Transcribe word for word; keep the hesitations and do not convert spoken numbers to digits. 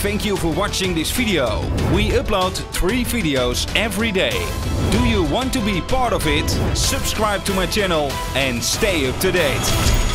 thank you for watching this video. We upload three videos every day. Do you want to be part of it? Subscribe to my channel and stay up to date.